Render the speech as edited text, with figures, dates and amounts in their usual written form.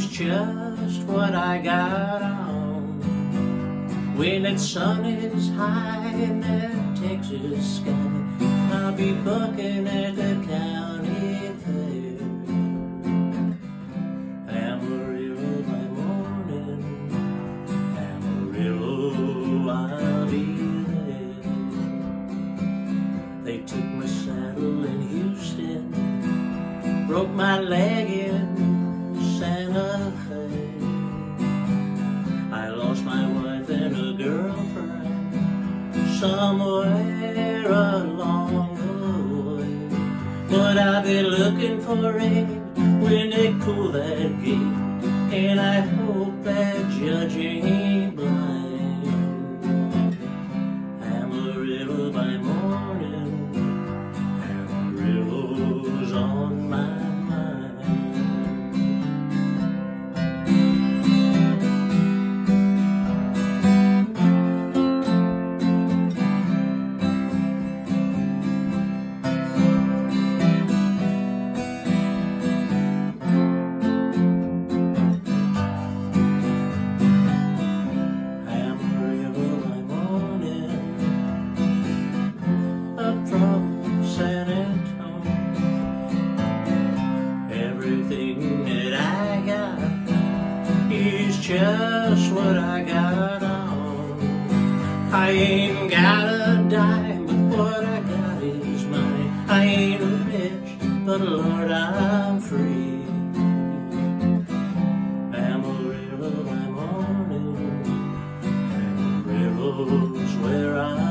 is just what I got on. When that sun is high in that Texas sky, I'll be bucking at the county fair. Amarillo by morning, Amarillo, I'll be there. They took my saddle in Houston, broke my leg in Santa Fe. I lost my wife and a girlfriend somewhere along the way. But I've been looking for it when they pull that gate, and I hope that judge ain't blind. Amarillo by morning, Amarillo's on my mind. Everything that I got is just what I got on. I ain't got a dime, but what I got is mine. I ain't rich, but Lord, I'm free. Amarillo by morning, Amarillo's where I'm